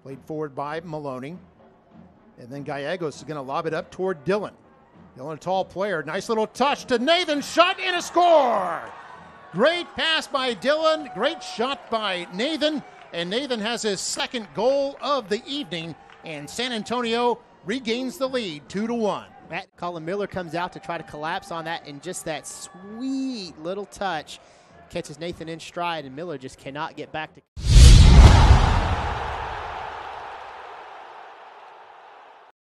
Played forward by Maloney. And then Gallegos is going to lob it up toward Dylan. Dylan, a tall player. Nice little touch to Nathan. Shot and a score. Great pass by Dylan. Great shot by Nathan. And Nathan has his second goal of the evening. And San Antonio regains the lead 2-1. Colin Miller comes out to try to collapse on that, and just that sweet little touch catches Nathan in stride, and Miller just cannot get back to